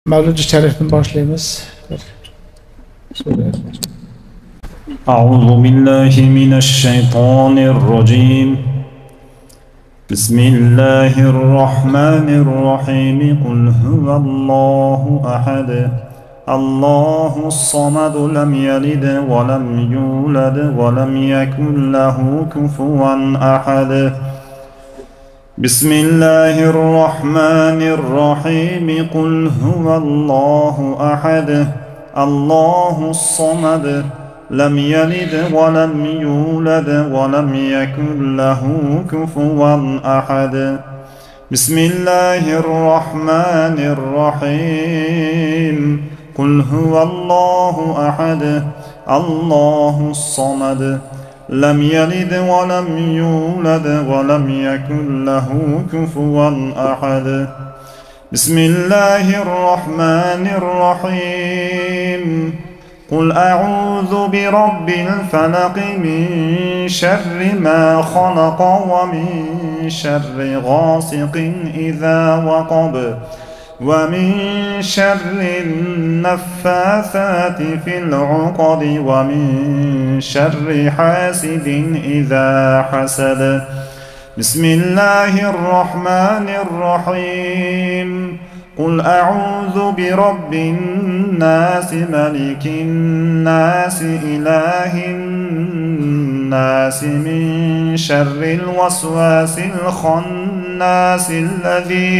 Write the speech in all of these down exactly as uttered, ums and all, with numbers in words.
Mavlud Sharif'ni boshlaymiz. أعوذ بالله من الشيطان الرجيم. بسم الله الرحمن الرحيم. قل هو الله أحد الله الصمد لم يلد ولم يولد ولم يكن له كفوا أحد. بسم الله الرحمن الرحيم. قل هو الله أحد الله الصمد لم يلد ولم يولد ولم يكن له كفوا أحد. بسم الله الرحمن الرحيم. قل هو الله أحد الله الصمد لم يلد ولم يولد ولم يكن له كفوا أحد. بسم الله الرحمن الرحيم. قل أعوذ برب الفلق من شر ما خلق ومن شر غاسق إذا وقب ومن شر النفاثات في العقد ومن شر حاسد إذا حسد. بسم الله الرحمن الرحيم. قل أعوذ برب الناس ملك الناس إله الناس من شر الوسواس الخناس الذي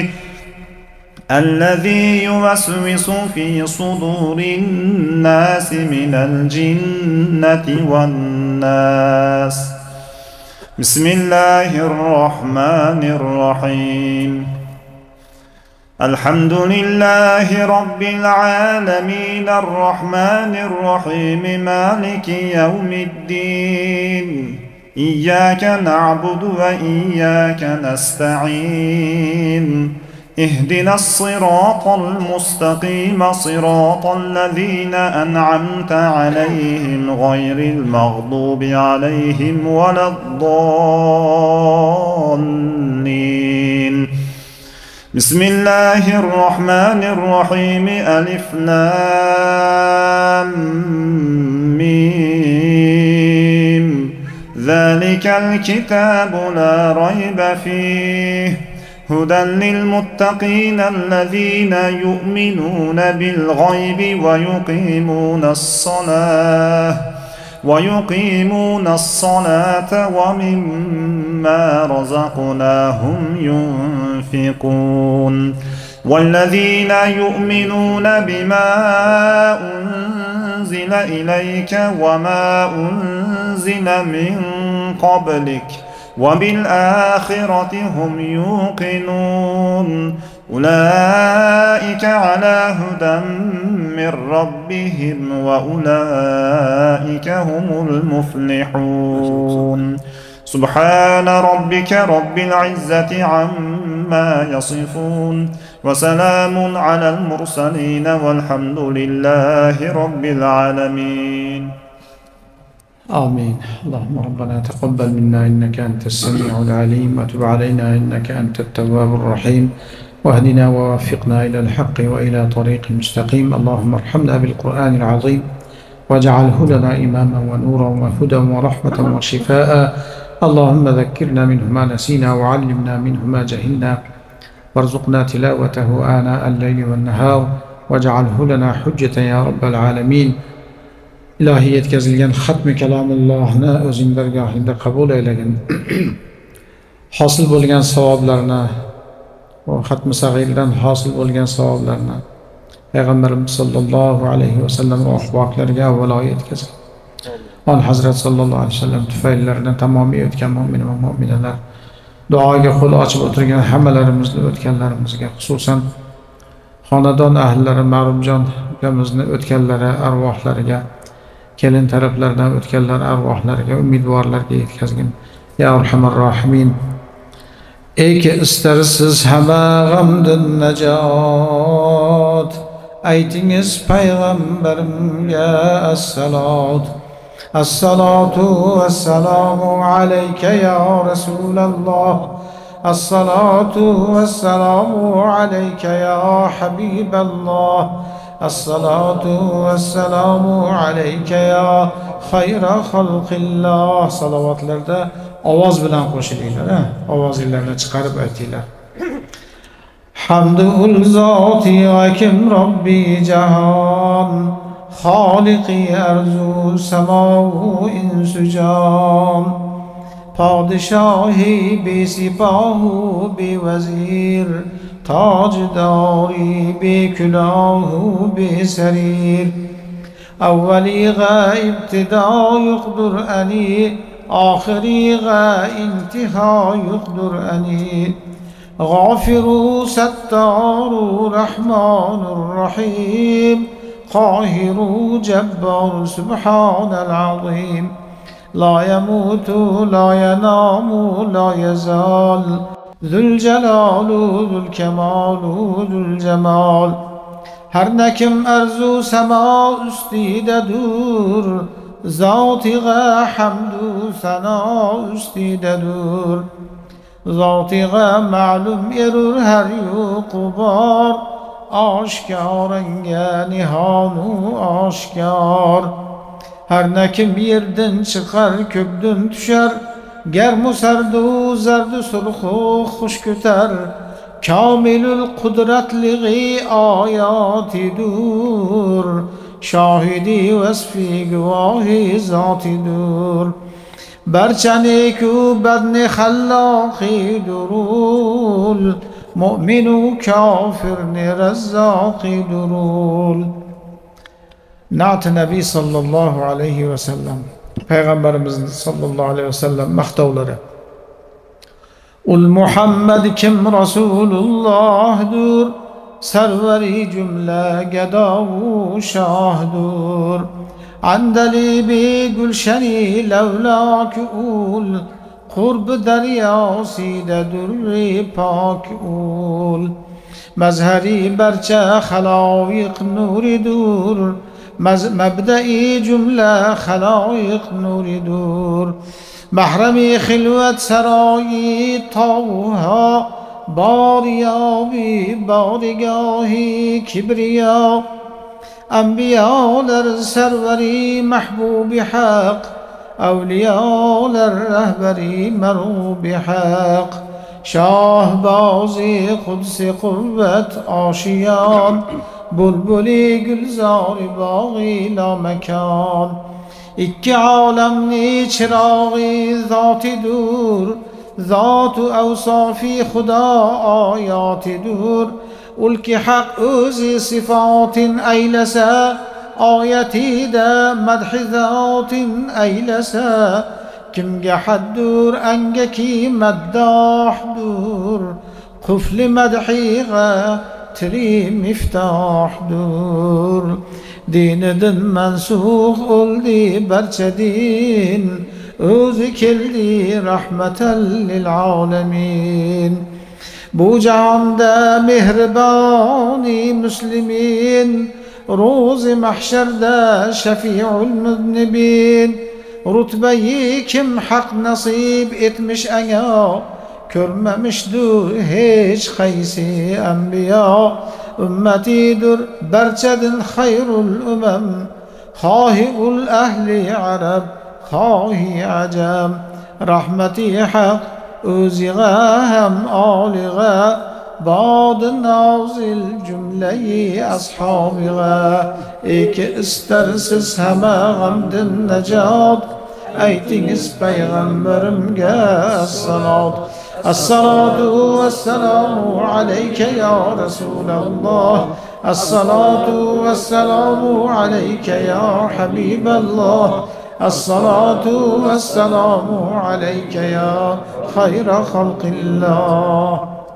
الذي يوسوس في صدور الناس من الجنة والناس. بسم الله الرحمن الرحيم. الحمد لله رب العالمين الرحمن الرحيم مالك يوم الدين. إياك نعبد وإياك نستعين. اهدنا الصراط المستقيم صراط الذين أنعمت عليهم غير المغضوب عليهم ولا الضالين. بسم الله الرحمن الرحيم. ألف لام ميم. ذلك الكتاب لا ريب فيه هدى للمتقين الذين يؤمنون بالغيب ويقيمون الصلاة ويقيمون الصلاة ومما رزقناهم ينفقون. والذين يؤمنون بما أنزل إليك وما أنزل من قبلك وبالآخرة هم يوقنون. أولئك على هدى من ربهم وأولئك هم المفلحون. سبحان ربك رب العزة عما يصفون وسلام على المرسلين والحمد لله رب العالمين. آمين. اللهم ربنا تقبل منا إنك أنت السميع العليم وتب علينا إنك أنت التواب الرحيم واهدنا ووفقنا إلى الحق وإلى طريق مستقيم. اللهم ارحمنا بالقرآن العظيم واجعله لنا إماما ونورا وهدى ورحمة وشفاء. اللهم ذكرنا منه ما نسينا وعلمنا منه ما جهلنا وارزقنا تلاوته آناء الليل والنهار واجعله لنا حجة يا رب العالمين. İlahi yetkazilgan xatmi kalomullohni o'zing dargohingda qabul aylagin. Hosil bo'lgan savoblarni, o xatmi sag'irdan hosil bo'lgan savoblarni Payg'ambarimiz sollallohu alayhi vasallam ahvoqlariga avvalo yetkazgin. On Hazrat sallallohu alayhi vasallam tufayllaridan tamomiy o'tgan mu'min va mu'minalar, duoga qo'l ochib o'tirgan hammalarimizni o'tganlarimizga, xususan xonadon ahllari Ma'rufjon ukamizni o'tganlari arvohlariga, kelin taraflardan o'tganlar arvohlariga, umidvorlarga yetkazgin ya arhamar rohimin. Ey ki istersiz hamma g'amdan najot, aytingiz payg'ambarimga assalot. Assalatu wassalamu alayka ya Rasulalloh الصلاة والسلام عليك يا حبيب الله الصلاة والسلام عليك يا خير خلق الله صلواتlarda ovoz bilan qo'shilinglar, ovozinglarni chiqarib aytinglar. Hamdul zoti hakim Robbi jahon xoliqi arzu samo insu jon Padişahi bi sipahu bi vezir tajdari bi külahu bi serir Evveli ga ibtida yukdur ani Ahiri ga intiha yukdur ani Gafiru settaru rahmanur rahim Qahiru cebbar subhanal azim لا يموت لا ينام لا يزال ذو الجلال ذو الكمال ذو الجمال Her nekim erzu sema üstidedur Zatiga hamdu sana üstidedur Zatiga ma'lum erur her yukubar Aşkarenge nihanu aşkar Her nekim yerden çıkar kökdün düşer Germu serdu zerdu sulhu hoş küter Kamilül kudretliği ayatidur Şahidi vesfi güvahi zatidur Berçeniku bedni khallaki durul Mu'minu kafirni rezzaki durul Na'at Nabi sallallahu aleyhi ve sellem Peygamberimizin sallallahu aleyhi ve sellem maqtovlari Ul Muhammed kim Resulullah'dur Serveri cümle gedavu şahdur Andeli bi gülşeni levlaki ul Kurb deryaside durri pak ul Mezheri berçe halayık nuridur مبدئي جملة خلائق نور دور محرمي خلوة سراي طوها باريا ببارگاهي كبريا أنبياء للسروري محبوب حق أولياء للرهبري مرغوب حق شاه بازي قدس قوة آشيان Bulbuli gülzar-ı bağı la mekan İki alemni çırağı zatidur Zat-ı evsafi Khuda ayatidur Ulki hak özü sıfatin eylese Ayeti de medhi zatin eylese Kimge haddur engeki meddahdur Kufli medhiğe Tiri miftahdur Dinidin mensuh oldi berçe din Özü keldi rahmeten lil alemin Bu cihanda mihribani müslimin Ruzi mahşerde şefi'ul müznibin Rutbeyi kim hak nasip etmiş ena Körmemişdur hiç kaysi enbiya Ümmetidir berçedin hayrul ümem Hahi'ul ehli arab hahi acem Rahmeti hak özüge hem alige Bad nazil cümleyi ashabige İki istersiz heme gamdin necat Eytiniz peygamberimge salat الصلاة والسلام عليك يا رسول الله الصلاة والسلام عليك يا حبيب الله الصلاة والسلام عليك يا خير خلق الله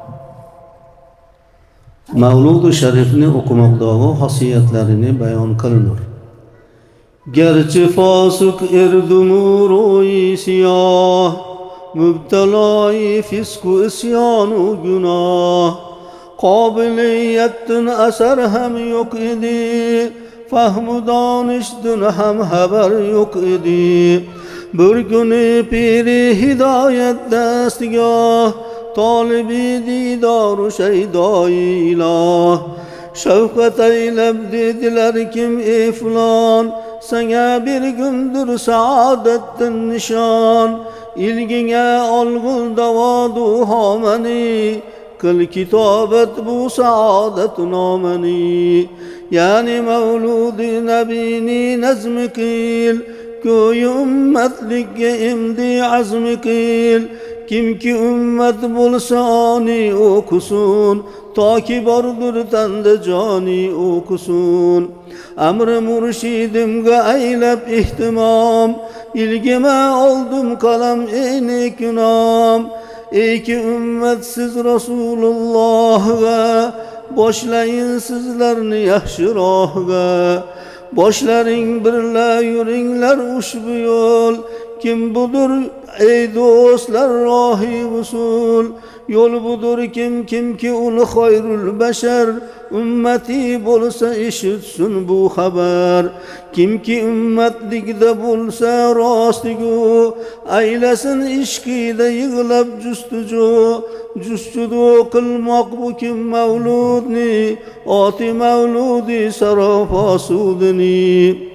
Mavlud-u Şerifni okumakdağı hasiyetlerini beyan kılınır. Gerçi fasık erdumur-u siyah mübtelai fisku isyanu günah Kabiliyetin eser hem yok idi Fahmu danıştın hem haber yok idi Bir günü piri hidayet destgah talibi didoru şeydai ilah. Şevkat eylep dediler kim ey fulan, sana bir gündür saadettin nişan. İlgine algıl davadu hameni, kıl kitabet bu saadet nameni. Yani mevlud-i nebini nezmi kıl, köy ümmetlikge imdi azmi kıl. Kim ki ümmet bulsa ani okusun, ta ki bardır tende cani okusun. Emr-i murşidimge eylep ihtimam, ilgime oldum kalem eyni künam. Ey ki ümmetsiz Resulullah'a, boşlayın sizlerini yaxşı rahga. Boşlaring birle yüringler ushbu yol. Kim budur ey dostlar rahi usul. Yol budur kim kim ki ul hayrul beşer. Ümmeti bolsa işitsin bu haber. Kim ki ümmetlikde bulsa rastigu, eylesin işkide yığılab cüstücu. Cüstüdu kılmak bu kim mevludni, ati mevludi sarafasudni.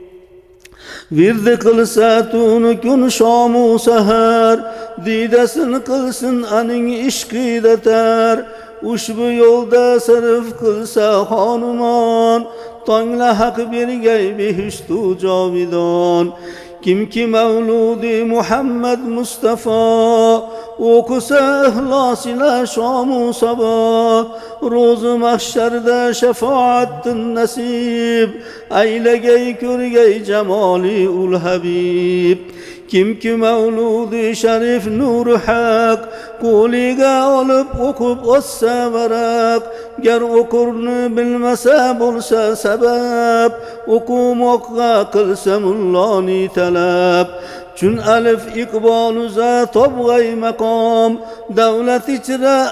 Virdi kılsa tunu gün şamu seher, didesin kılsın aning işkide ter. Ushbu yolda sarf kılsa hanuman, tangla hak bir gaybi hüştu cavidan. Kim ki mevludi Muhammed Mustafa, okusa ihlas ile şamu sabah. Rozu mahşerde şefaattin nasib, eylegey körgey cemali ul habib. Kim ki mevludi şerif nuru hak, kuliga alıp okup ossa varak. Ger okurnu bilmese bulsa sebep, okumakga kılsa mullani talep. Çün elif ikbaluza tobgay makam, devlet içre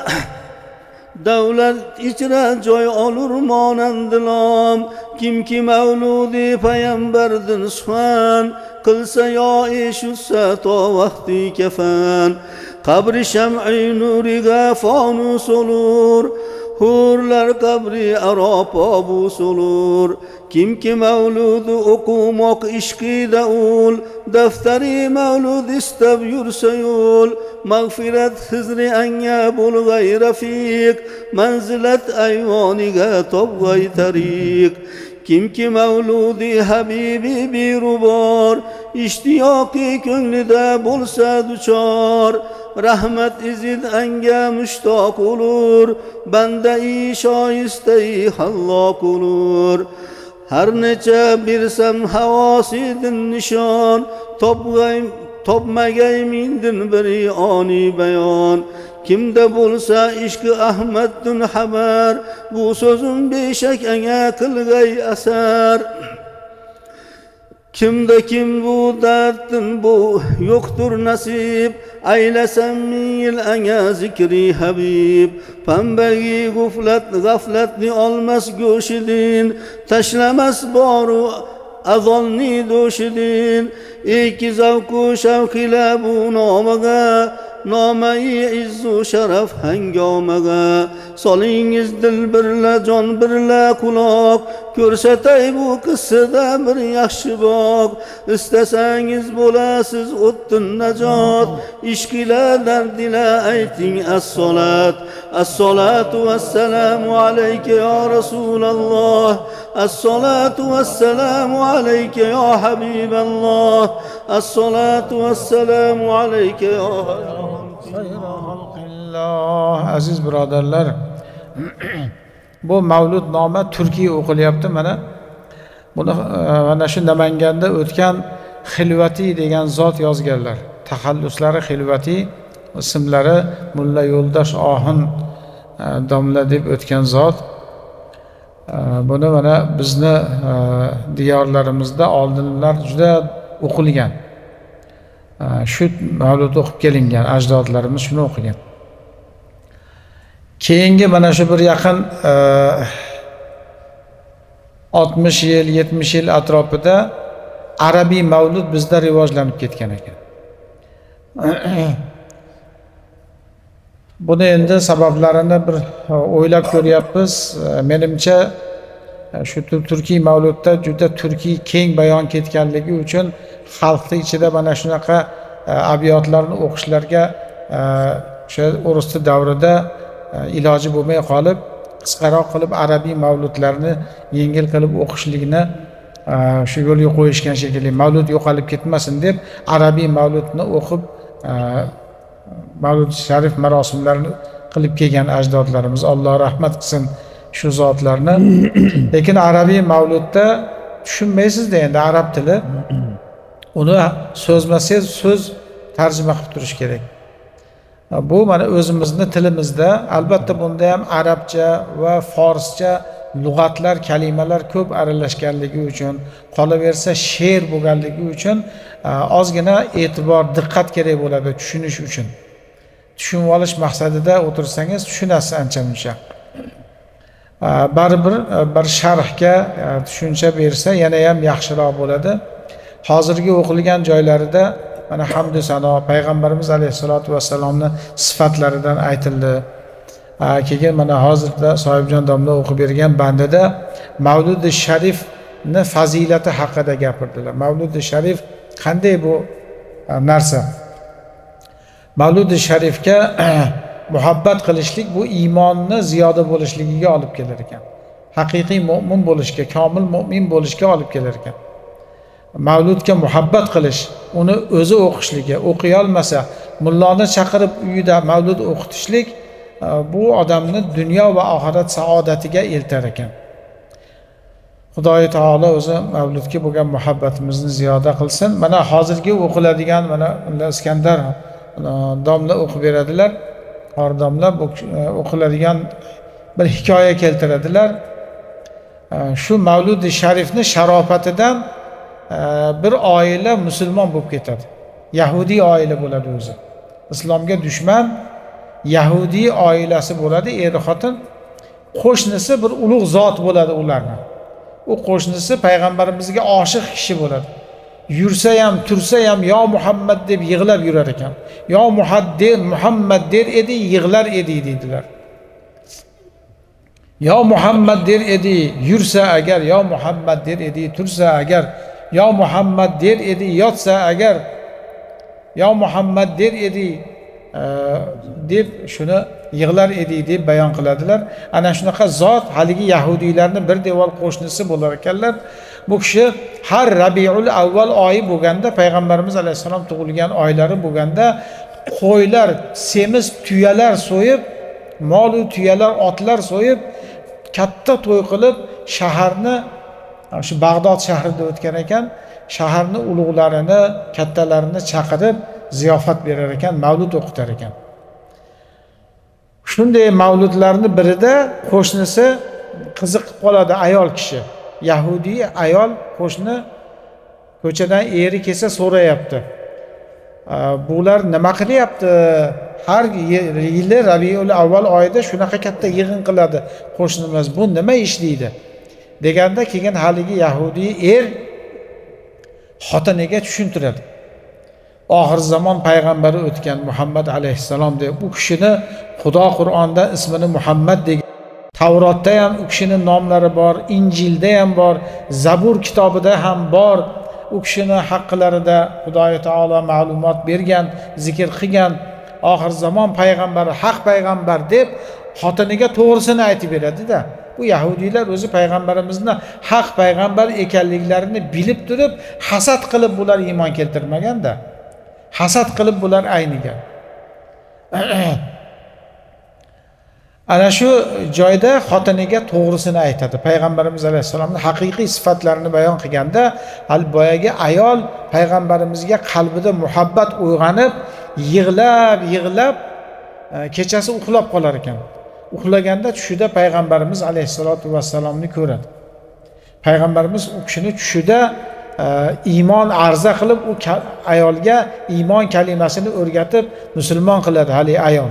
devlet içre joy olur monandilam. Kim ki mevludi peyamberdin suhan, kılsa ya işutsa ta vakti kefen. Kabri şem'i nuriga fanus olur, hurlar kabri arap abus olur. Kim ki mevludu okumak işkide ul, defteri mevlud isteb yursa yol. Mağfiret hızri enge bul gay rafik, menzilet eyvaniga tabgay tarik. Kim ki mevludi habibi bir ubar, iştiyaki könlüde bulsa duçar. Rahmet izid enge müştak olur, bende-i şayiste-i hallak olur. Her neçe birsem havasidin nişan, topmagay mindin bir ani beyan. Kimde bulsa işki Ahmeddin haber, bu sözün beşek enge kılgay eser. Kimde kim bu dertin bu yoktur nasip, eylesem min yıl enge zikri habib. Pembeyi guflet gafletni almaz göşidin, teşlemez baru azalni döşidin. İki zavku şevk ile bu namaga, name-i izzu şeref hengamaga. Solingiz dil birle can birle kulak, ko'rsatay bu qissada bir yaxshi bog. İstesangiz bo'lasiz o'ttin najot, ishq ila dard ila ayting as-solat. As-solatu vassalamu alayka ya Rasulullah, as-solatu vassalamu alayka ya Habiballah, as-solatu vassalamu alayka ya Alloh. Aziz birodarlar, bu mavlud noma turkiy o'qilyapti. Mana buni mana shu Namanganda o'tgan Xilvati degan zot yozganlar. Taxalluslari Xilvati, ismlari Mulla Yo'ldosh Ohin domla deb o'tgan zot. Buni mana bizni diyorlarimizda oldinlar juda o'qilgan. Shu mavlud o'qib kelingan, ajdodlarimiz shuni o'qigan. Keyingi mana shu bir yaqin oltmish yil, yetmish yil atrofida arabiy mavlud bizda rivojlanib ketgan ekan. Buni endi sabablarini bir o'ylab ko'ryapmiz. Menimcha shu turkiy mavludda juda turkiy keng bayon ketganligi uchun xalqni ichida mana shunaqa abiyotlarni o'qishlarga o'sha o'risli davrida iloji bo'lmay qolib, qisqaroq qilib arabiy mavludlarni yengil qilib o'qishlikni shu yo'lga qo'yishgan shekilli, mavlud yo'qolib ketmasin deb arabiy mavludni o'qib mavlud sharif marosimlarini qilib kelgan ajdodlarimiz, Alloh rahmat qilsin shu zotlarni. Lekin arabiy mavludda tushunmaysiz-da endi arab tili. Uni so'zma-so'z so'z tarjima qilib turish kerak. Bu mana o'zimizni tilimizda, albatta bunda ham arabcha va forscha lug'atlar, kalimalar ko'p aralashganligi uchun, qolaversa she'r bo'lganligi uchun ozgina e'tibor, diqqat kerak bo'ladi tushunish uchun. Tushunib olish maqsadida o'tirsangiz tushunasiz ancha-muncha. Baribir bir sharhga tushuncha bersa yana ham yaxshiroq bo'ladi. Hozirgi o'qilgan joylarida mana hamdu sano payg'ambarimiz alayhisolatu vassalomning sifatlaridan aytildi. Keyin mana hozirda Sohibjon domla o'qib bergan bandada Mavlud-i Sharifni fazilati haqida gapirdilar. Mavlud-i Sharif qanday bu narsa? Mavlud-i Sharifga muhabbat qilishlik bu iymonni ziyoda bo'lishligiga olib kelar ekan. Haqiqiy mu'min bo'lishga, komil mu'min bo'lishga olib kelar ekan. Mavludga muhabbat qilish, uni o'zi o'qishligi, o'qiy olmasa, mulloni chaqirib uyida mavlud o'qitishlik bu odamni dunyo va oxirat saodatiga eltar ekan. Xudoy taolo o'zi mavludga bo'lgan muhabbatimizni ziyoda qilsin. Mana hozirgi o'qiladigan mana Iskandar domla o'qib beradilar. Har domla o'qiladigan bir hikoya keltiradilar. Shu Mavlud-i Sharifni sharofatidan bir oila musulmon bo'lib ketadi. Yahudiy oila bo'ladi o'zi. Islomga dushman Yahudiy oilasi bo'ladi, er xotin. Qo'shnisi bir ulug' zot bo'ladi ularning. U qo'shnisi payg'ambarimizga oshiq kishi bo'ladi. Yursa ham, tursa ham yo Muhammad deb yig'lab yurar ekan. Yo Muhaddin Muhammad der edi, yig'lar edi dedilar. Yo Muhammad der edi, yursa agar, yo Muhammad der edi, tursa agar, yo Muhammad der edi, yotsa agar, yo Muhammad der edi deb shuni yig'lar edi deb bayon qiladilar. Ana shunaqa zot haligi yahudiylarning bir devor qo'shnisi bo'lar ekanlar. Bu kishi har Rabiul Avval oyi bo'lganda, payg'ambarimiz alayhisalom tug'ilgan oylari bo'lganda qo'ylar, semiz tuyalar so'yib, mol va tuyalar, otlar so'yib, katta to'y qilib shaharni, shu Bag'dod shahrida o'tgan ekan, shaharni ulug'larini, kattalarini chaqirib ziyofat berar ekan, mavlud o'qitar ekan. Shunday mavludlarning birida qo'shnisi qiziqib qoladi, ayol kishi. Yahudiy ayol qo'shni ko'chadan eri kelsa so'rayapti. Bular nima qilyapti? Har yili Rabiul Avval oyida shunaqa katta yig'in qiladi qo'shnimiz. Bu nima ish deydi? Deganda keyin haligi Yahudiy er xotiniga tushuntiradi. Oxir zamon payg'ambari o'tgan Muhammad alayhissalom deb u kishini Xudo Qur'onda ismini Muhammad degan. Tavrotda ham u kishining nomlari bor, Injilda ham bor, Zabur kitobida ham bor. U kishining haqqlarida Xudoy taolo ma'lumot bergan, zikr qilgan. Oxir zamon payg'ambari, haq payg'ambar deb xotiniga to'g'risini aytib beradi-da. Bu Yahudiylar o'zi payg'ambarimizni haq payg'ambar ekanliklarini bilib turib, hasad qilib bular iymon keltirmagan-da. Hasad qilib bular ayniga. Ana shu joyda xotiniga to'g'risini aytadi. Payg'ambarimiz alayhisolamning haqiqiy sifatlarini bayon qilganda, hal boyagi ayol payg'ambarimizga qalbida muhabbat uyg'onib, yig'lab, yig'lab kechasi uxlab qolar ekan. Uxlaganda tushida payg'ambarimiz alayhisolatu vassalomni ko'radi. Payg'ambarimiz u kishini tushida iymon arza qilib, u ayolga iymon kalimasini o'rgatib musulmon qiladi hali ayol.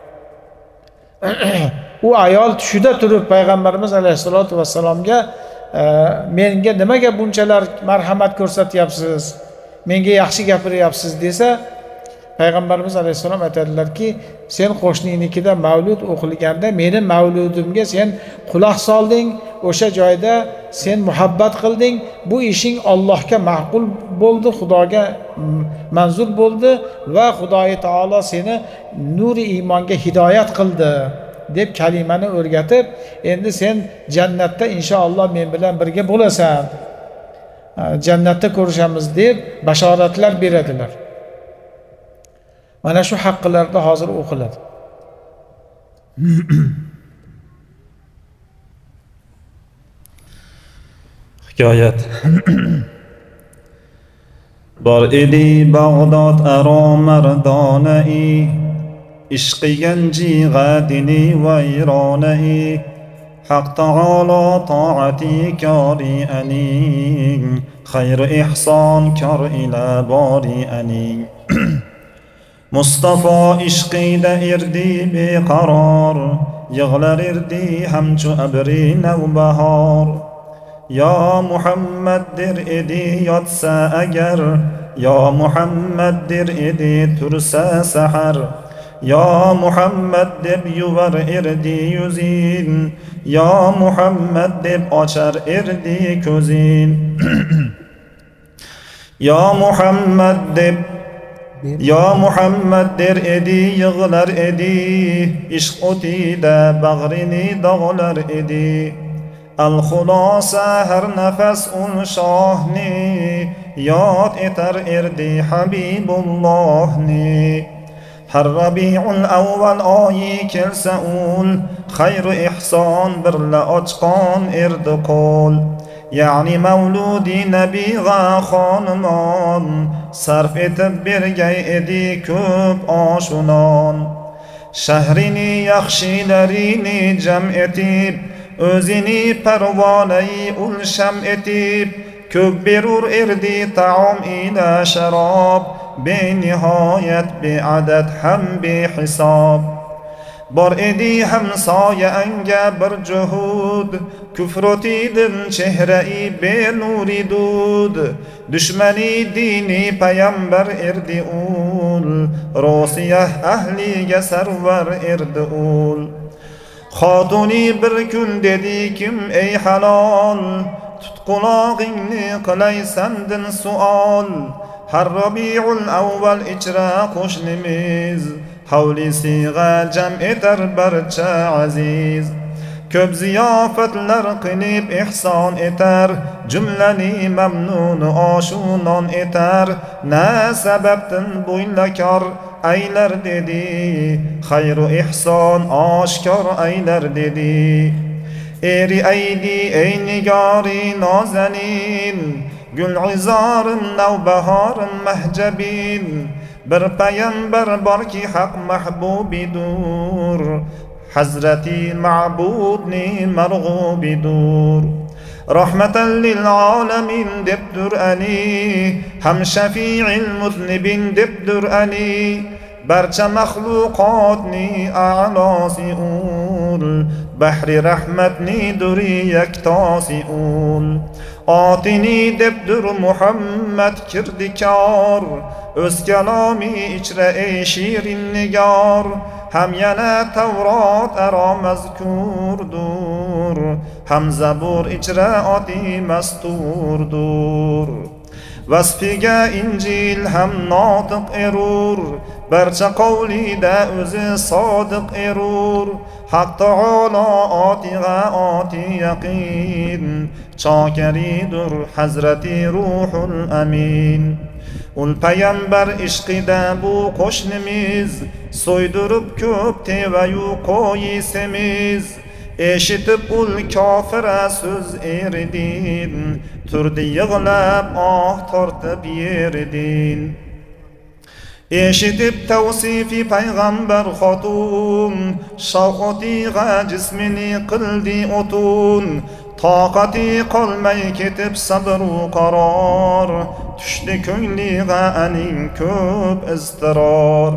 U ayol tushida turib payg'ambarimiz alayhisolatu vassalomga menga nimaga bunchalar marhamat ko'rsatyapsiz, menga yaxshi gapiryapsiz desa, Payg'ambarimiz alayhissalom aytadilarki, sen qo'shninikida mavlud o'qilganda meni mavludimga sen quloq solding, o'sha joyda sen muhabbat qilding, bu ishing Allohga ma'qul bo'ldi, Xudoga manzur bo'ldi va Xudoy taolo seni nuri iymonga hidoyat qildi deb kalimani o'rgatib, endi sen jannatda inshaalloh men bilan birga bo'lasan, jannatda ko'rishamiz deb bashoratlar beradilar. Mana shu haqqilarda hozir o'qiladi. Hikoyat. Bor edi Bag'dod aro mardonai, ishqi ganji g'adini vayronai, haq taolo toati kori aning, khayr ihson kor ila bori aning. Mustafa ishqida irdi beqaror, yig'lar irdi hamchu abri navbahor. Ya Muhammad der edi yotsa agar, ya Muhammad der edi tursa sahar, ya Muhammad deb yuvar irdi yuzin, ya Muhammad deb ochar irdi ko'zin. Ya Muhammad deb Ya Muhammad der edi yig'lar edi, ishq o'tida bag'rini dog'lar edi. Al-Xulosa har nafas un shohni, yod etar erdi Habibullohni. Har Rabiul avval oyi kelsa ul, xayru ihson birla ochqon erdi qo'l. Ya'ni mavludi nabiga xonimon, sarf etib bergay edi ko'p oshunon. Shahrini yaxshilarini jam etib, o'zini parvonai ul sham etib, ko'p berur erdi taom ila sharob, benihoyat beadad ham behisob. Bor edi hamsoya anga bir juhud, kufrotidin chehrai benuri dud. Dushmani dini payg'ambar erdi ul, rosiyah ahliga sarvar erdi ul. Xotuni bir kun dedi kim ey halol, tut qulog'ingni qilay sandin suol. Har Rabiul avval ichra qo'shnimiz, havli siyg'a jam etar barcha aziz. Ko'p ziyofatlar qilib ihson etar, jumlani mamnun oshunon etar. Na sababdan bo'ylakor aylar dedi, xayru ihson oshkor aylar dedi. Eri aydi ey nigori nozanin, gul'izorim navbahorim mahjabin. Bir payg'ambar borki haq mahbubidur, Hazrati ma'budni marg'ubidur. Rahmatan lil alamin debdur Ali, ham shafi'il muznibin debdur Ali. Barcha maxluqotni a'losi ul, bahri rahmatni duri yaktosi ul. Otini debdur Muhammad kirdikor, o'z kalomi ichra ey shirin nigor. Ham yana Tavrot aro mazkurdur, ham Zabur ichra oti masturdur. Vasfiga Injil ham notiq erur, barcha qavlida o'zi sodiq erur. Haq taolo otiga oti yaqin, chokaridur Hazrati Ruhul Amin. Ul payg'ambar ishqida bu qo'shnimiz, so'ydirib ko'p tevayu qo'yisimiz. Eshitib ul kofira so'z erdin, turdi yig'lab oh tortib yerdin. Eshitib tavsifi payg'ambar xotun, shavqotiga jismini qildi o'tun. Toqati qolmay ketib sabru qaror, tushdi ko'ngliga aning ko'p iztiror.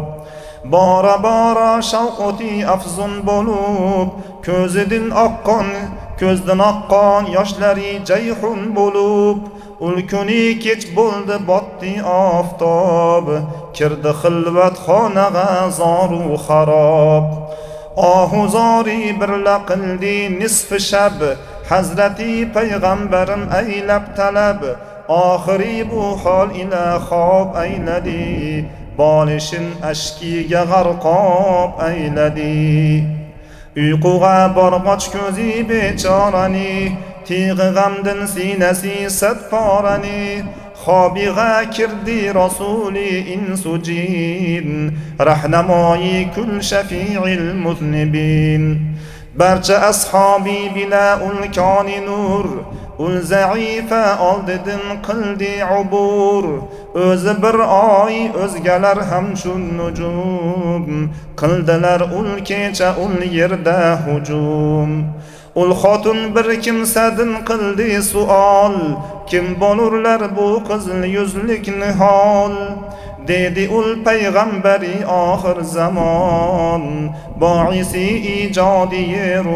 Bora bora shavqoti afzun bo'lib, ko'zidan oqqan ko'zdan oqqan yoshlari jayhun bo'lib, ul kuni kech bo'ldi botdi oftob, kirdi xilvat xonaga zoru xarob. Ohuzori birla qildi nisf shab, Hazrati payg'ambarim aylab talab, oxiri bu hol ila xob ayladi, bolishin ashkiga g'arqob ayladi. Uyquga borg'och ko'zi bechorani, tig'i g'amdin sinasi sadporani, xobiga kirdi rasuli insu jin, rahnamoyi kul shafi'il muznibin. Barcha ashabi bila ul koni nur, ul zaifa oldidin qildi ubur. O'zi bir oy o'zgalar ham shu nujum, qildilar ul kecha ul yerda hujum. Ul xotun bir kimsadin qildi suol, kim bo'lurlar bu qizil yuzlik nihol. Dedi ul payg'ambari oxir zamon, boisi ijodi yeru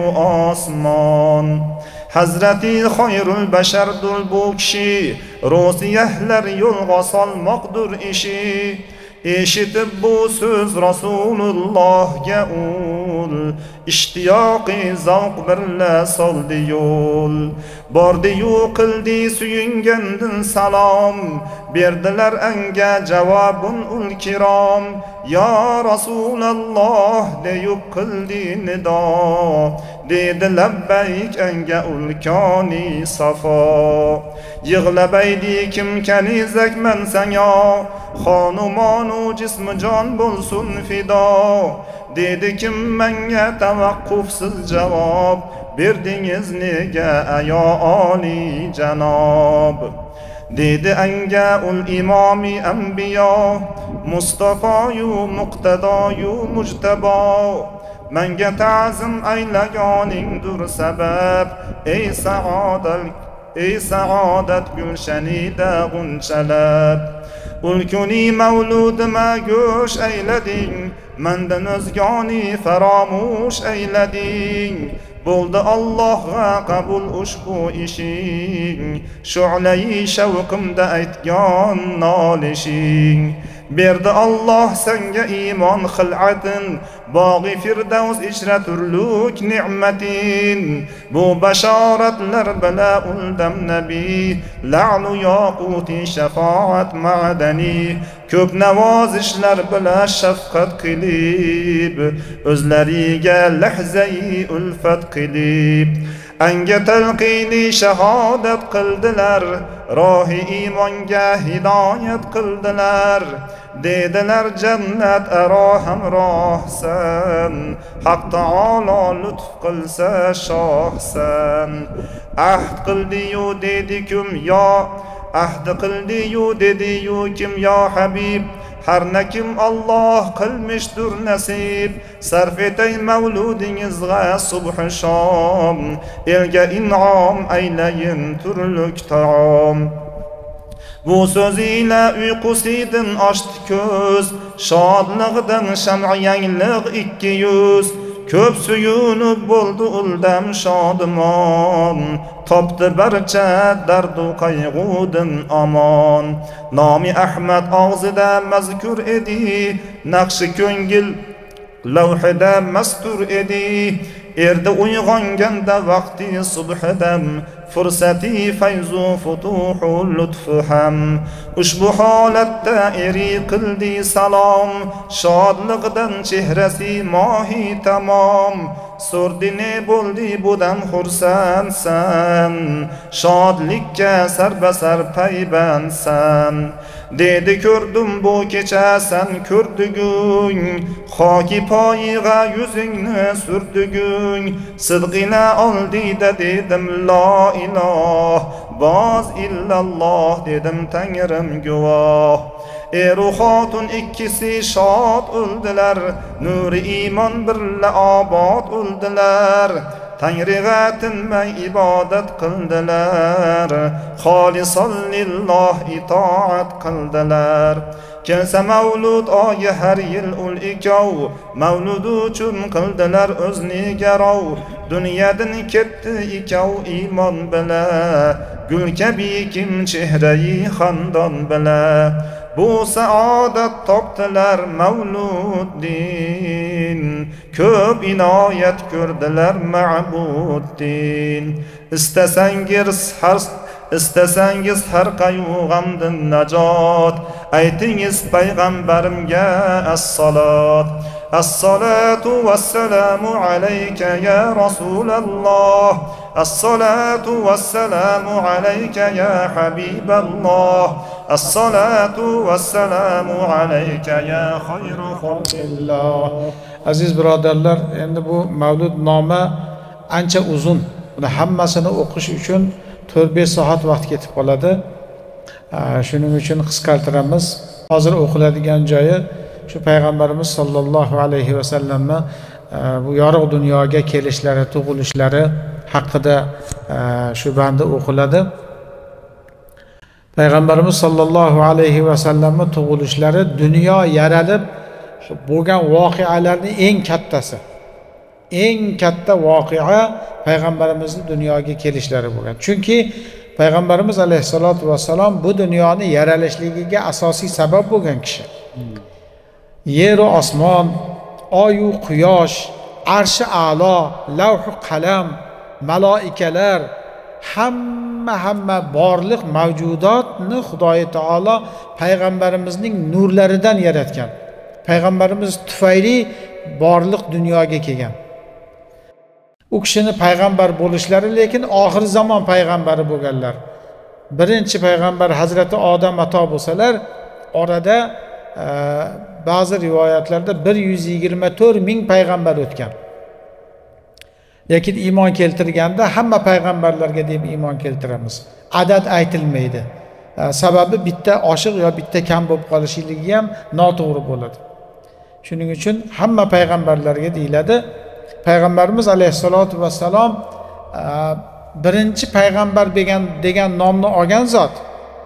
osmon. Hazrati Xoyrul Bashardur bu kishi, ro'siyahlar yo'lga solmoqdur ishi. Eshitib bu so'z Rasulullohga ul, ishtiyoqi zavq birla soldi yo'l. Bordi-yu qildi suyungandin salom, berdilar anga javobun ul kirom. Ya Rasululloh deyub qildi nido, dedi labbayk anga ul koni safo. Yig'labaydi kim kanizakman sanga, xonumonu jismi jon bo'lsun fido. Dedi kim menga tavaqqufsiz javob, berdingiz nega ayo oli janob. Dedi anga ul imomi anbiyo, Mustafoyu muqtadoyu mujtabo. Menga ta'zim aylaganingdur sabab, ey saodat ey saodat gulshanida g'unchalab. Ul kuni mavludima go'sh aylading, mendan o'zgani faromush aylading. Bo'ldi Allohga qabul ushbu ishing, shu'lai shavqimda aytgan nolishing. Berdi Alloh senga iymon xil'atin, bog'i firdavs ichra turluk ne'matin. Bu bashoratlar bila uldam nabi, la'lu yoquti shafaat ma'dani. Ko'p navozishlar bila shafqat qilib, o'zlariga lahzai ulfat qilib. Anga talqini shahodat qildilar, rohi iymonga hidoyat qildilar. Dedilar jannat aro hamrohsan, Haq taolo lutf qilsa shohsan. Ahd qildi-yu dedikum yo, ahd qildi-yu dedi-yu kim yo habib. Har nakim Alloh qilmishdur nasib, sarf etay mavludingizga subh shom, elga in'om aylayin turluk taom. Bu so'z ila uyqusidin ochdi ko'z, shodliqdan sham'i yangliq ikki yuz. Ko'p suyunib bo'ldi uldam shodimon, topdi barcha dardu qayg'udan amon. Nomi Ahmad og'zida mazkur edi, naqshi ko'ngil lavhida mastur edi. Erda uyg'onganda vaqti subhidam, fursati fayzu futuhu lutfu ham. Ushbu holatda eri qildi salom, shodliqdan chehrasi mohi tamom. So'rdi ne bo'ldi budam xursandsan, shodlikka sarbasar paybansan. Dedi ko'rdim bu kecha san ko'rdugung, xoki poyiga yuzingni surdugung. Sidqina oldida dedim la iloh, boz illalloh dedim tangrim guvoh. Eru xotun ikkisi shod o'ldilar, nuri iymon birla obod o'ldilar. Tangriga tinmay ibodat qildilar, xolisan lilloh itoat qildilar. kelsa mavlud oyi har yil ul ikov, mavlud uchun qildilar o'zni garov. Dunyodan ketdi ikov iymon bila, gul kabi kim chehrai xandon bila. Bu saodat topdilar mavluddin, ko'p inoyat ko'rdilar ma'buddin. Istasangiz har istasangiz har qayg'amdan najot, aytingiz payg'ambarimga as-salot. As-salatu was-salamu alayka ya Rasulullah. As-salatu was-salamu alayka ya Habiballah. As-salatu was-salamu alayka ya khayru khalqillah. Aziz birodarlar, endi bu mavlud nomi ancha uzun. Buni hammasini o'qish uchun to'rt besh soat vaqt ketib qoladi. Shuning uchun qisqartiramiz. Hozir o'qiladigan joyi shu payg'ambarimiz sollallohu alayhi va sallamni bu yorug' dunyoga kelishlari, tug'ilishlari haqida shu banda o'qiladi. Payg'ambarimiz sollallohu alayhi va sallamning tug'ilishlari dunyo yaralib bo'lgan voqealarning eng kattasi. Eng katta voqea payg'ambarimizning dunyoga kelishlari bo'lgan. Chunki payg'ambarimiz alayhisolatu vassalom bu dunyoni yaralishligiga asosiy sabab bo'lgan kishi. Yer va osmon, oy va quyosh, arshi a'lo, lavh qalam, maloikalar, hamma hamma borliq mavjudotni Xudoy taolo payg'ambarimizning nurlaridan yaratgan. Payg'ambarimiz tufayli borliq dunyoga kelgan. U kishini payg'ambar bo'lishlari, lekin oxir zamon payg'ambari bo'lganlar. Birinchi payg'ambar Hazrati Odam ato bo'lsalar, orada e, ba'zi rivoyatlarda bir yuz yigirma to'rt ming payg'ambar o'tgan. Lekin iymon keltirganda hamma payg'ambarlarga deb iymon keltiramiz. Adad aytilmaydi. E, sababi bitta oshiq yo bitta kam bo'lib qolishligi ham noto'g'ri bo'ladi. Shuning uchun hamma payg'ambarlarga deyiladi. Payg'ambarimiz alayhisolatu vassalom birinchi payg'ambar degan degan nomni olgan zot.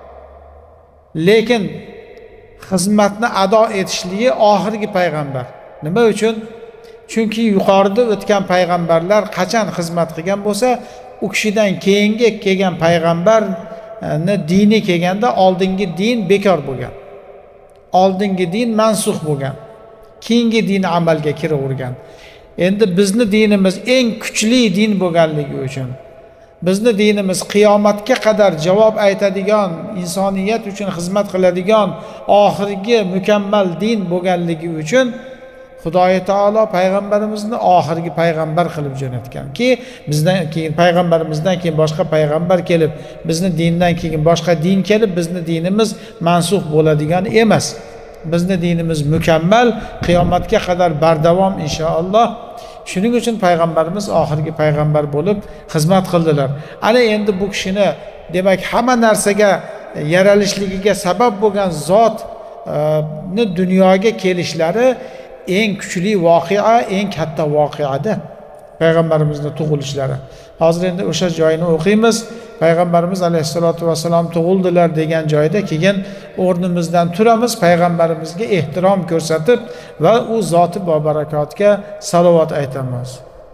Lekin xizmatni ado etishligi oxirgi payg'ambar. Nima uchun? Chunki yuqorida o'tgan payg'ambarlar qachon xizmat qilgan bo'lsa, u kishidan keyingi kelgan payg'ambarni dini kelganda oldingi din bekor bo'lgan. Oldingi din mansux bo'lgan. Keyingi din amalga kiravergan. Endi bizni dinimiz eng kuchli din bo'lganligi uchun, bizni dinimiz qiyomatga qadar javob aytadigan, insoniyat uchun xizmat qiladigan oxirgi mukammal din bo'lganligi uchun Xudoy taolo payg'ambarimizni oxirgi payg'ambar qilib jo'natganki, bizdan keyin payg'ambarimizdan keyin boshqa payg'ambar kelib, bizni dindan keyin boshqa din kelib, bizni dinimiz mansux bo'ladigan emas. Bizni dinimiz mukammal, qiyomatga qadar bardavom inshaalloh. Shuning uchun payg'ambarimiz oxirgi payg'ambar bo'lib xizmat qildilar. Ana endi bu kishini, demak, hamma narsaga yaralishligiga sabab bo'lgan zotni dunyoga kelishlari eng kuchli voqea, eng katta voqeada payg'ambarimizning tug'ilishlari. Hozir endi o'sha joyini o'qiymiz. Payg'ambarimiz alayhisolatu vassalom tug'ildilar degan joyda keyin o'rnimizdan turamiz, payg'ambarimizga ehtirom ko'rsatib va u zoti bobarakotga salovat aytamiz.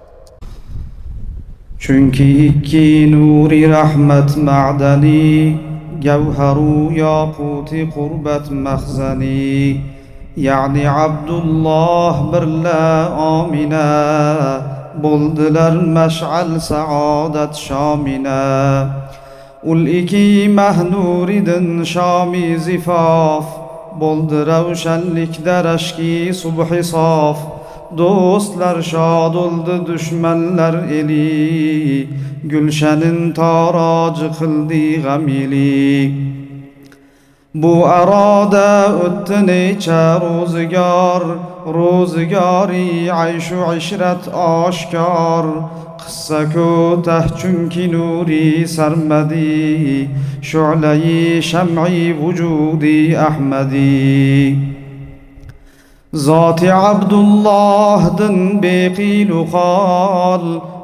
Chunki ikki nuri rahmat ma'dani, gavharu yoquti qurbat mahzani, ya'ni Abdulloh birla Amina, bo'ldilar mash'al saodat shomina. Ul iki mahnuridin shomi zifof, bo'ldi ravshanlikda rashki subhi sof. Do'stlar shod oldi, dushmanlar eli, gulshanin taroji qildi g'amili. Bu aroda o'tdi necha ro'zgor, ro'zgori ayshu ishrat oshkor. Qissa ko'tah chunki nuri sarmadi, shu'lai sham'i vujudi ahmadi. Zoti Abdullah'dın beqilu qal,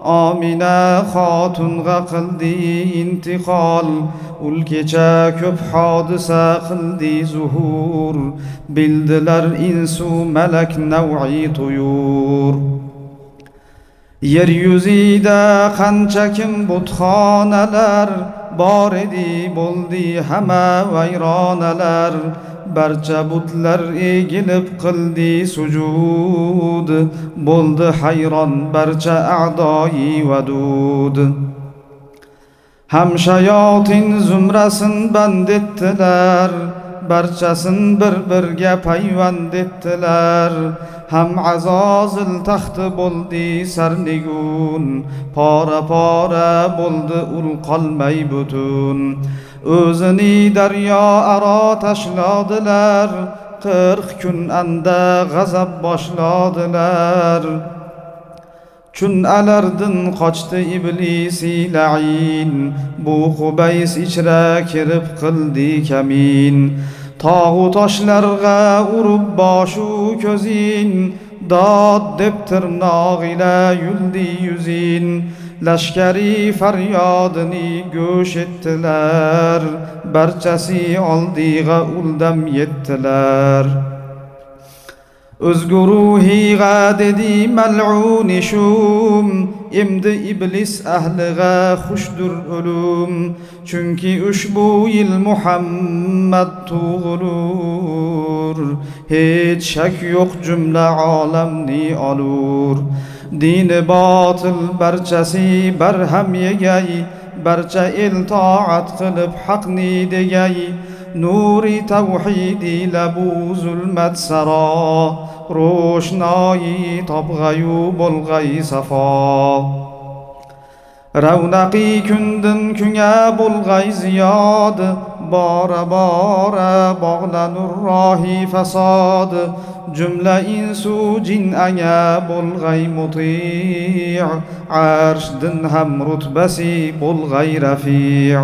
Amina xotunga qildi intiqol, ul kecha ko'p hodisa qildi zuhur, bildilar insu malak nav'i tuyur. Yer yuzida qancha kim butxonalar bor edi, bo'ldi hamma vayronalar. Barcha butlar egilib qildi sujud, bo'ldi hayron barcha a'doi vadud. Ham shayotin zumrasin band ettilar, barchasin bir-birga payvand ettilar. Ham azozil taxti bo'ldi sarnigun, pora-pora bo'ldi ul qolmay butun. O'zini daryo aro tashladilar, qirq kun anda g'azab boshladilar. Chun alardin qochdi iblisi la'in, bu Qubays ichra kirib qildi kamin. Tog'u toshlarga urib boshu ko'zin, dod deb tirnoq ila yuldi yuzin. Lashkari faryodini go'sh ettilar, barchasi oldiga uldam yettilar. O'z guruhiga dedi mal'uni shum, endi iblis ahliga xushdur o'lim. Chunki ushbu yil Muhammad tug'ilur, hech shak yo'q jumla olamni olur. Dini botil barchasi barham yegay, barcha el toat qilib haqni degay. Nuri tavhidi labu zulmat saro, ro'shnoyi tobg'ayu bo'lg'ay safo. Ravnaqi kundin kunga bo'lg'ay ziyod, bora bora bog'lanur rohi fasod. Jumla insu jin anga bo'lg'ay muti', arshdin ham rutbasi bo'lg'ay rafi'.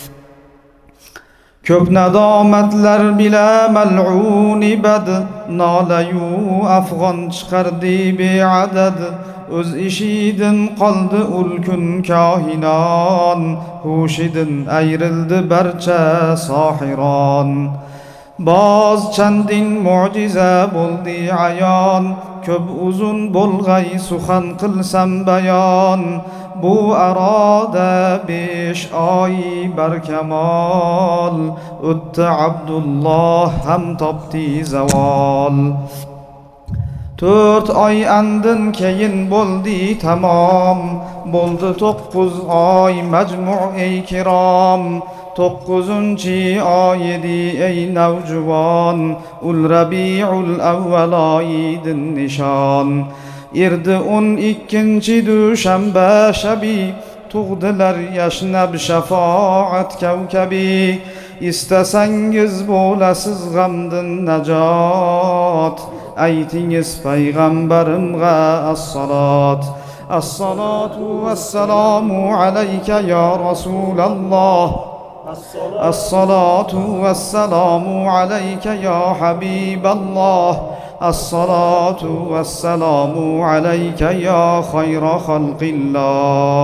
Ko'p nadomatlar bila mal'uni bad, nolayu afg'on chiqardi beadad. O'z ishidin qoldi ul kun kohinon, hushidan ayrildi barcha sohiron. Boz chandin mo'jiza bo'ldi ayon, ko'p uzun bo'lg'ay suxan qilsam bayon. Bu aroda besh oy barkamol, o'tdi Abdulloh ham topdi zavol. To'rt oy andin keyin bo'ldi tamom, bo'ldi to'qqiz oy majmu' ey kirom. To'qqizinchi oy edi ey navjuvon, ul Rabiul avval oydin nishon. Erdi o'n ikkinchi dushanba shabi, tug'dilar yashnab shafoat kavkabi. Istasangiz bo'lasiz g'amdin najot, aytingiz payg'ambarimga as-salot. As-salatu was-salamu alayka ya Rasulalloh. As-salatu was-salamu alayka ya Habiballoh. As-salatu was-salamu alayka ya khayra khalqillah.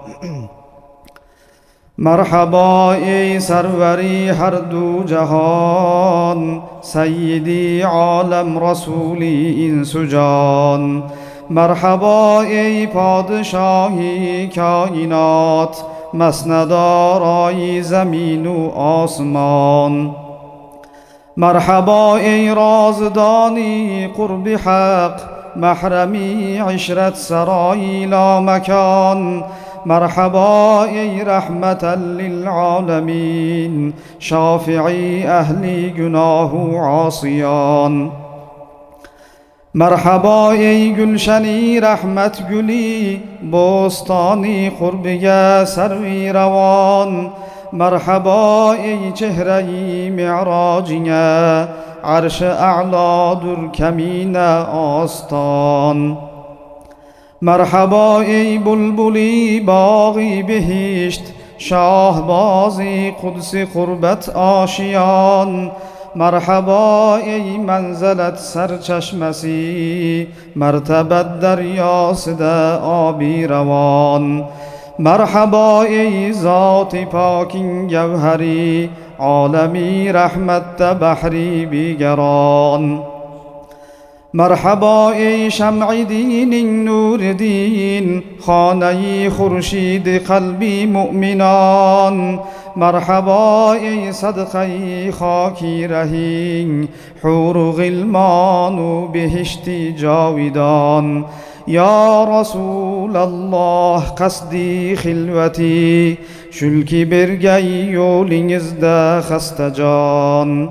Marhaba ey sarvari har du jahon, sayyidi alam rasuli insujan. Marhaba ey podshohi koinot, masnadorai zaminu osmon. Marhaba ey rozidoni qurbi haq, mahrami ishrat saroyi la makon. Marhaba ey rahmatan lil alamin, shafi'i ahli gunohu asiyan. Marhaba ey gulshani rahmat guli, bostoni qurbiga sarvi ravon. Marhaba ey chehrai mi'rojinga, arsh-i a'lodur kamina oston. Marhaba ey bulbuli bog'i bihisht, shohbozi qudsi qurbat oshiyon. مرحبا ey manzilat sarchashmasi, martabat daryosida obi ravon. Marhabo ey zoti poking gavhari, olami rahmatda bahri bigaron. مرحبا ey شمع دین نور دین، خانه خورشید قلبی مؤمنان. مرحبا ای صدقه خاکی رهین، حور و غلمان و بهشتی جاویدان. یا رسول الله قصدی خلوتی، شلکی برگی یولینizde خسته جان.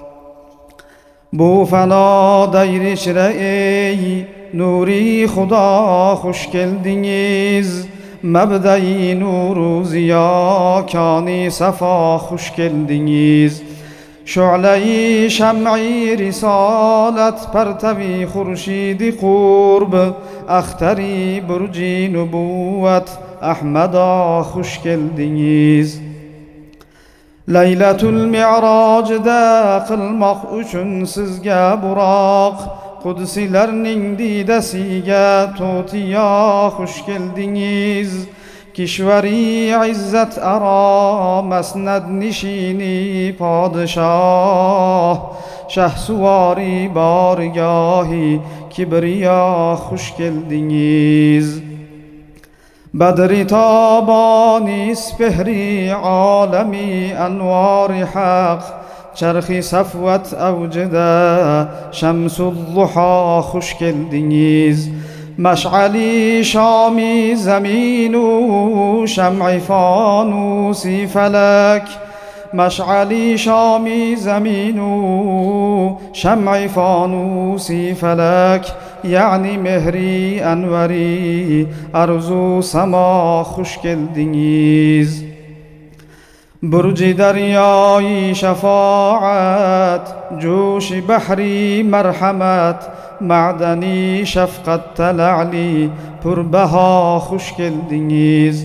بو فنا دیرشره ای نوری خدا خوش geldiniz. مبدأی نور و ضیا کانی صفا خوش geldiniz. شعله شمعی رسالت پرتوی خورشید قرب، اختری برجی نبوت احمدا خوش geldiniz. Laylatul Mi'rajda qilmoq uchun sizga buroq, Qudsilarning didasiga to'tiyo xush keldingiz. Kishvari izzat aro masnad nishini podshoh, Shahsuvari bargohi kibriyo xush keldingiz. بدر تابانی سپهری عالمی انوار حق، چرخی صفوت اوجده شمس الضحا خوش geldiniz. مشعلی شامی زمین و شمع فانوسی فلک، مشعلی شامی زمین و شمع فانوسی فلک، یعنی مهری انوری ارزو سما خوش geldiniz. برج دریای شفاعت، جوش بحری مرحمت، معدنی شفقت تلعلی پربها خوش geldiniz.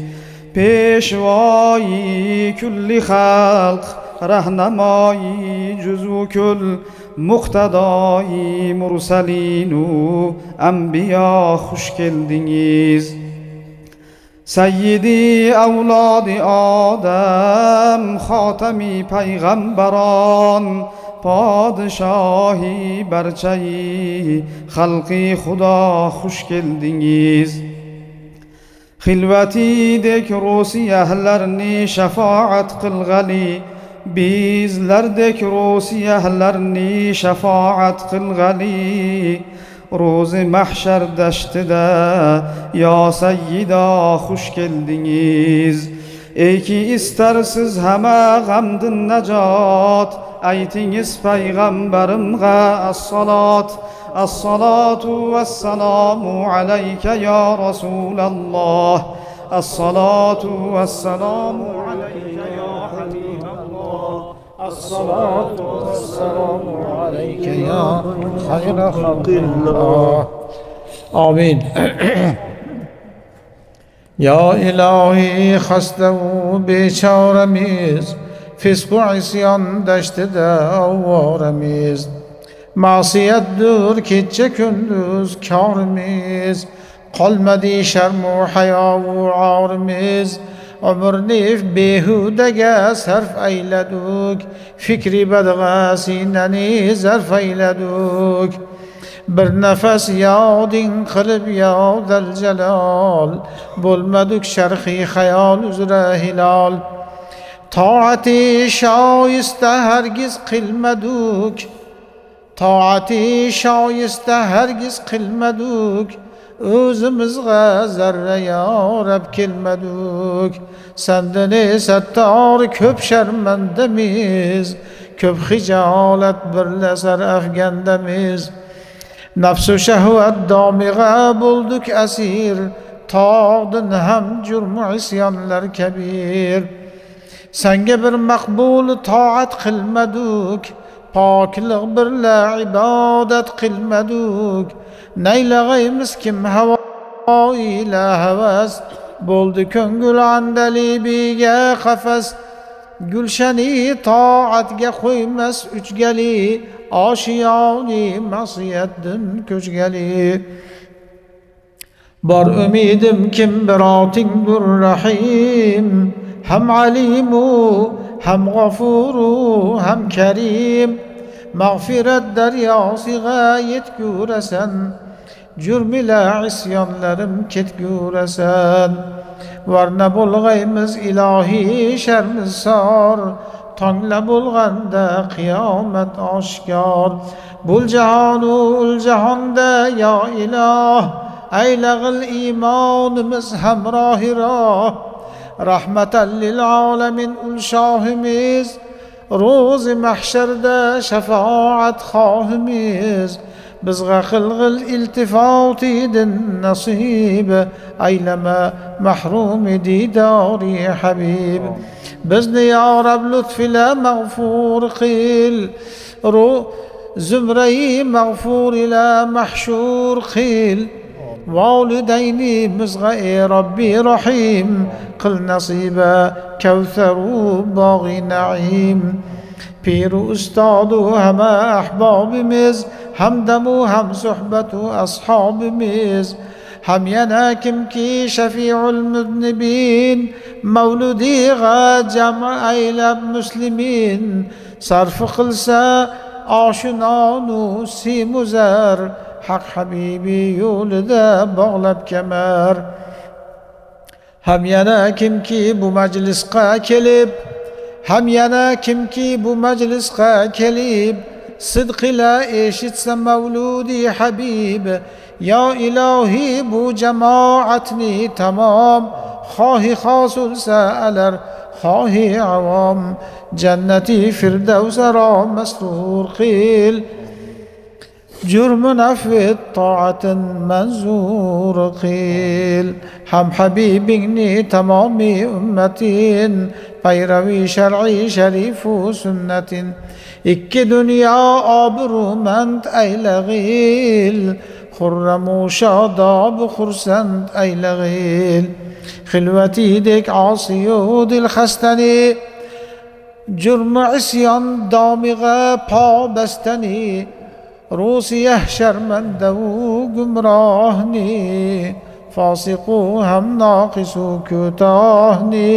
پیشوایی کل خلق، رهنمایی جزو کل، مقتدای مرسلین و انبیا خوش geldiniz. سیدی اولاد آدم، خاتمی پیغمبران، پادشاهی برچهی خلقی خدا خوش geldiniz. خلوتی دک روسیهlerni şefaat qilg'ali، bizlardek روسیهlerni şefaat qilg'ali. روز محشر دشتida ya sayyida xush geldiniz. Ey ki istersiz hama g'amdin najot, aytingiz payg'ambarimga as-salat. الصلاة والسلام عليك يا رسول الله، الصلاة والسلام عليك يا حبيب الله، الصلاة والسلام عليك يا خير خلق الله. آمین. یا الهی خسته و بیچارمیز، فسق و عصیان دشتida آوارمیز. Masiyettir gece gündüz kârimiz, qolmadi şerm u hayo u arimiz. Ömrni behudege sarf eyledik, fikri bedg'a sineni zarf eyledik. Bir nefes yadin qilib ya del celal, bo'lmadik sharhi hayal uzra hilal. Taati shoyista hargiz qilmadik, taati shoyista hargiz qilmadik. O'zimizga zarra yorab kelmadik. Sendan sattor ko'p sharmandamiz, ko'p hijolat birlasar afgandamiz. Nafsu shahvat domiga bo'ldik asir, tog'din ham jurm isyonlar kabir. Senga bir maqbul toat qilmadik, poklik birla ibodat qilmadik. Naylag'aymiz kim havo ila havas, bo'ldi ko'ngil andali biga qafas. gulshani toatga qo'ymas uchgali, oshiyoni ma'siyatdan ko'chgali. Bor umidim kim birotingdur rahim, ham alimu ham g'afuru ham karim. Mağfiret deryosiga yetgurasan, jurmila isyonlarim ketgurasan. Varna bulg'aymiz ilohi sharmisor, tongla bulg'anda qiyomat oshkor. Bul jahonu ul jahonda ya iloh, aylag'il imonimiz hamrohiroh. Rahmatan lil alamin ul shohimiz, ro'zi mahsharda shafaat xohimiz. Bizga qilg'il iltifot edin nasib, aylama mahrum didori habib. Bizni ya Rab lutfila mag'fur qil, ru zumrai mag'fur ila mahshur qil. Validayni bizga ey Rabbi rahim, qil nasiba kavsaru bog'i naim. Piru ustadu hama ahbabimiz, hamdamu ham suhbatu ashabimiz. Ham yana kimki shafi'ul muznibin, mavludiga jama aylab muslimin. Sarf qilsa oshunonu simuzar, haq habibi yo'lida bog'lab kamar. Ham yana kimki bu majlisga kelib, ham yana kimki bu majlisga kelib, sidqila eshitsa mavludi habib. Ya ilohi bu jamoatni tamom, xohi xosulsa alar xohi avom. Jannati firdavsaro masrur qil, jurmun affet taatin manzur qil. Ham habibingni tamomi ummatin, payravi shar'i sharifu sunnatin. İkki dünya obrumand aylag'il, xurramu shadab xursand aylag'il. Xilvatidek asiyu dil xastani, jurmu isyon domiga pabastani. Rusiyah sharmandavu gumrohni, fasiqu ham naqisu ko'tohni.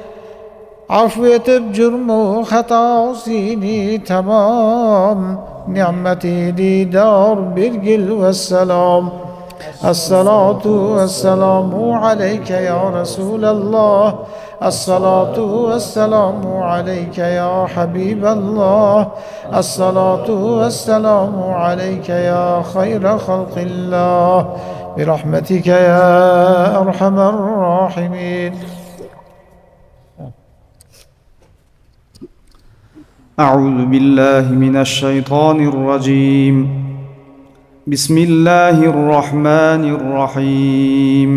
Afv etib jurmu xatosini tamom, ni'mati didor bergil vassalam. As-salatu was-salamu alayka ya Rasulallah, as-salatu was-salamu alayka ya Habiballah, as-salatu was-salamu alayka ya khayra khalqillah, birahmatika ya arhamar rahimin. أعوذ بالله من الشيطان الرجيم. بسم الله الرحمن الرحيم.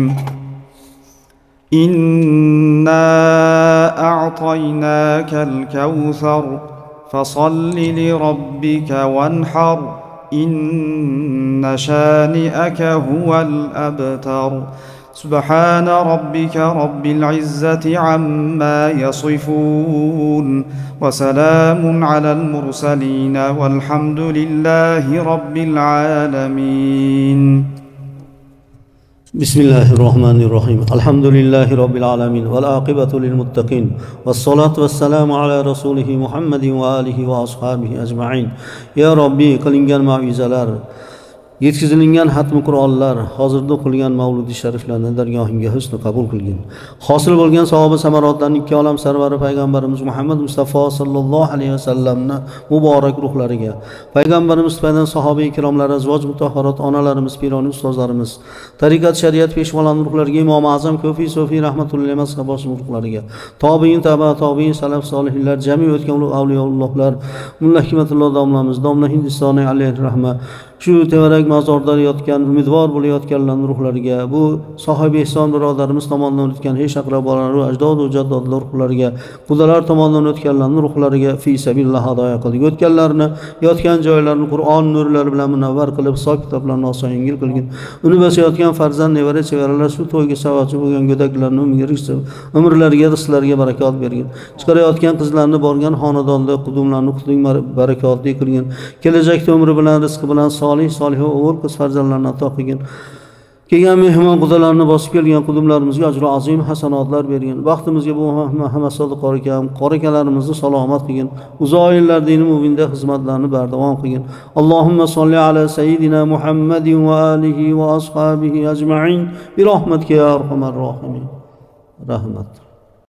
إنا أعطيناك الكوثر فصل لربك وانحر، إن شانئك هو الأبتر. سبحان ربك رب العزة عما يصفون، وسلام على المرسلين، والحمد لله رب العالمين. بسم الله الرحمن الرحيم. الحمد لله رب العالمين، والعاقبة للمتقين، والصلاة والسلام على رسوله محمد وآله وأصحابه أجمعين. يا ربي qilingan ma'vizalar, yetkazilgan xatmi Qur'onlar, hozirda o'qilgan mavludi shariflarni dargohingga husn qabul qilgin. Hosil bo'lgan savobi samaratlarni ikki olam sarvari payg'ambarimiz Muhammad Mustafa sallallohu alayhi vasallamni muborak ruhlariga, payg'ambarimiz paydan sahoba-i kiromlar, azvoj mutahharat, onalarimiz, pironi ustozlarimiz, tariqat shariat peshvolari ruhlariga, Imom Azam Kofi Sofi rahmatullahi alayhi bosh ruhlariga, tobiin, taba tobiin, salaf solihlar, jami o'tgan avliyoullohlar, mulla hikmatulloh domlamiz, domla Hindistoni alayhi rahmat, shu tevarak mozorda yotgan umidvor bo'layotganlarning ruhlariga, bu sohibi ehson birodarimiz tomonidan o'tgan hech aqrabolar va ajdod va jaddodlar ruhlariga, qudalar tomonidan o'tganlarning ruhlariga fi sabilillah hadoya qildik. O'tganlarni yotgan joylarini Qur'on nurlari bilan munavvar qilib, hisob kitoblarni oson yengil qilgin. Uni bosayotgan farzand nevara chevaralar shu to'yga sababchi bo'lgan go'daklarni umrlariga, rizqlariga barakot bergin. Chiqarayotgan qizlarni borgan xonadonda qudumlarni qutuling barakotli qilgin. Kelajakda umri bilan rizqi bilan solih solih o'g'il qiz farzandlarni ato qilgin. Kelgan mehmon qudalarni bosib kelgan qudumlarimizga ajru azim hasanotlar bergin. Vaqtimizga bu Muhammad Sodiq qori akam, qori akalarimizni salomat qilgin. Uzoq yillar dini mu'minda xizmatlarni bardavom qilgin. Allohumma solli ala sayyidina Muhammadin va alihi va ashabihi ajma'in bi rahmatika ya arhamar rohimin. Rahmat.